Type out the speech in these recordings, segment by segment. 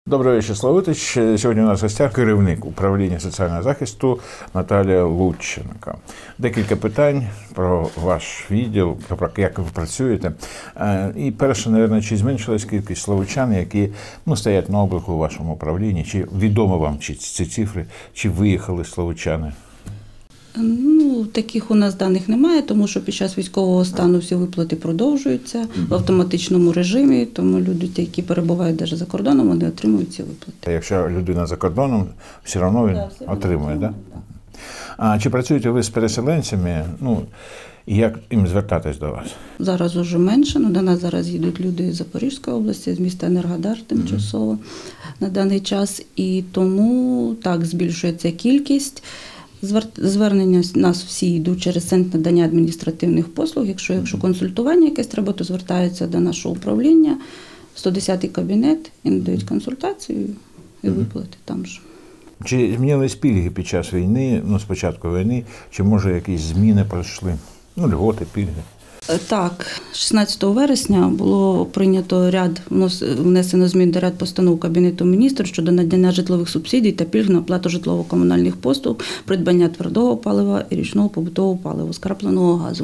Добрий вечір, Славутич. Сьогодні у нас в гостях керівник управління соціального захисту Наталія Лученко. Декілька питань про ваш відділ, про як ви працюєте. І перше, мабуть, чи зменшилась кількість славутчан, які стоять на обліку у вашому управлінні? Чи відомо вам ці цифри, чи виїхали славутчани? Таких у нас даних немає, тому що під час військового стану всі виплати продовжуються в автоматичному режимі, тому люди, які перебувають навіть за кордоном, вони отримують ці виплати. Якщо людина за кордоном, все одно він отримує, так? А чи працюєте ви з переселенцями? І як їм звертатись до вас? Зараз уже менше, до нас зараз їдуть люди з Запорізької області, з міста Енергодар тимчасово на даний час, і тому так збільшується кількість. Звернення нас всі йдуть через центр надання адміністративних послуг. Якщо консультування якесь треба, то звертаються до нашого управління, 110-й кабінет, і надають консультацію і виплати там же. Чи змінились пільги під час війни, з початку війни, чи може якісь зміни пройшли? Льготи, пільги? Так, 16 вересня було прийнято внесено змін до ряд постанов Кабінету міністрів щодо надання житлових субсидій та пільг на оплату житлово-комунальних послуг, придбання твердого палива і річного побутового палива, скрапленого газу.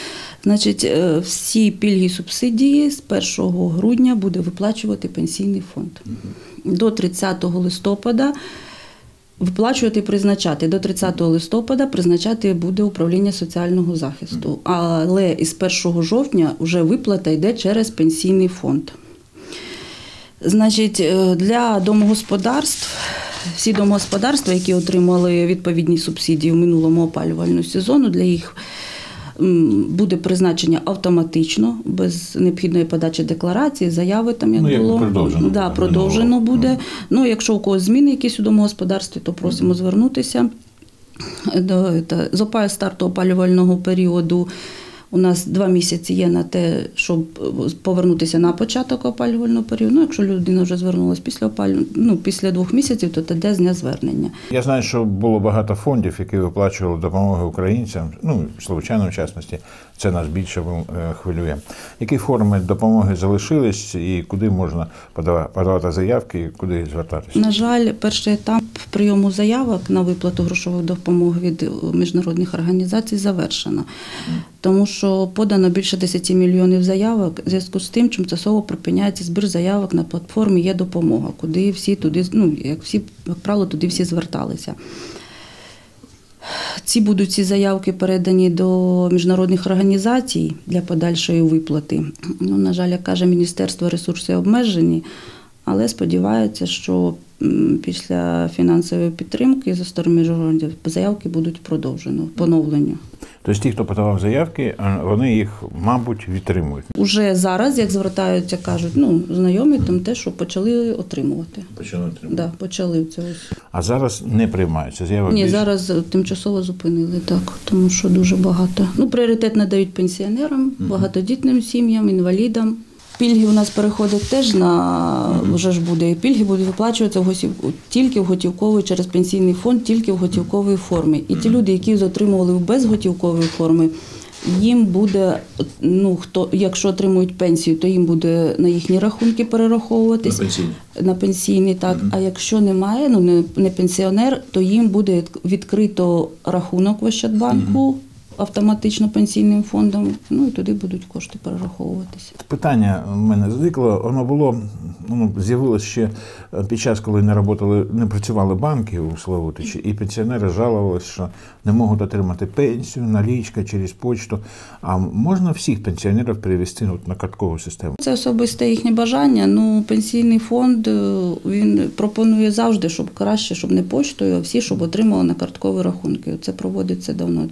Всі пільги і субсидії з 1 грудня буде виплачувати пенсійний фонд. До 30 листопада виплачувати і призначати. До 30 листопада призначати буде управління соціального захисту. Але із 1 жовтня вже виплата йде через пенсійний фонд. Для домогосподарств, всі домогосподарства, які отримали відповідні субсидії в минулому опалювальному сезону, для їх буде призначення автоматично, без необхідної подачі декларації, заяви там як було. Продовжено буде. Якщо у когось зміни якісь у домогосподарстві, то просимо звернутися. З старту опалювального періоду у нас 2 місяці є на те, щоб повернутися на початок опалювального періоду. Якщо людина вже звернулася після 2 місяців, то тоді з дня звернення. Я знаю, що було багато фондів, які виплачували допомогу українцям, славутчанам в частності. Це нас більше хвилює. Які форми допомоги залишились і куди можна подавати заявки і куди звертатися? На жаль, перший етап прийому заявок на виплату грошової допомоги від міжнародних організацій завершено. Тому що подано більше 10 мільйонів заявок в зв'язку з тим, тимчасово припиняється збір заявок на платформі «Є допомога», куди всі туди, як правило, туди всі зверталися. Ці заявки передані до міжнародних організацій для подальшої виплати. На жаль, як каже міністерство, ресурси обмежені, але сподіваються, що після фінансової підтримки зі сторони міжнародних заявки будуть поновлені. Тобто ті, хто подавав заявки, вони їх, мабуть, відтримують? Уже зараз, як звертаються, кажуть, знайомі там те, що почали отримувати. Почали отримувати? Так, почали. А зараз не приймаються заяви? Ні, зараз тимчасово зупинили, так, тому що дуже багато. Пріоритет надають пенсіонерам, багатодітним сім'ям, інвалідам. Пільги у нас переходять теж вже ж буде, пільги будуть виплачуватися тільки в готівковій, через пенсійний фонд, тільки в готівковій формі. І ті люди, які отримували в безготівковій формі, їм буде, якщо отримують пенсію, то їм буде на їхні рахунки перераховуватись. На пенсійний, так. А якщо немає, не пенсіонер, то їм буде відкрито рахунок в Ощадбанку, автоматично пенсійним фондом, і туди будуть кошти перераховуватися. Питання в мене зникло, з'явилося ще під час, коли не працювали банки у Славутичі, і пенсіонери жалувалися, що не можуть отримати пенсію, налічка через почту. А можна всіх пенсіонерів перевести на карткову систему? Це особисте їхнє бажання. Пенсійний фонд, він пропонує завжди, щоб краще, щоб не почтою, а всі, щоб отримали на карткові рахунки. Це проводиться давно,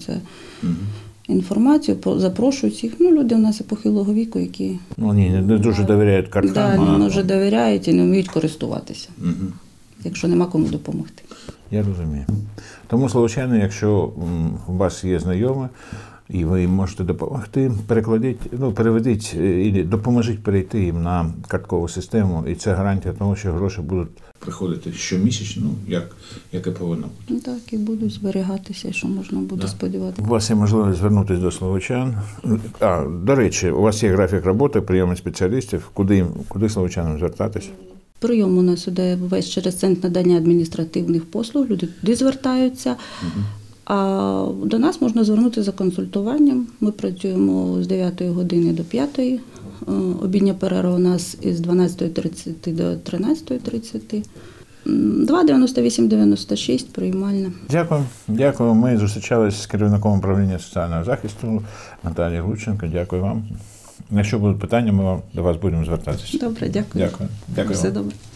інформацію, запрошують всіх. Люди у нас і похилого віку, які... не дуже довіряють карткам. Так, не дуже довіряють і не вміють користуватися, якщо нема кому допомогти. Я розумію. Тому, славутчани, якщо у вас є знайомі, і ви їм можете допомогти, переведіть і допоможіть перейти їм на карткову систему, і це гарантія того, що гроші будуть приходити щомісячно, як і повинно бути. Так, і будуть зберігатися, що можна буде сподіватися. У вас є можливість звернутися до славутчан. До речі, у вас є графік роботи, прийому спеціалістів, куди славутчанам звертатися? Прийом у нас іде весь через центр надання адміністративних послуг, люди туди звертаються. А до нас можна звернутися за консультуванням. Ми працюємо з 9 години до 5. Обідня перерва у нас із 12:30 до 13:30. 2,98,96 приймальна. Дякую. Ми зустрічалися з керівником управління соціального захисту Наталією Лученко. Дякую вам. Якщо будуть питання, ми до вас будемо звертатися. Добре, дякую. Дякую. Все добре.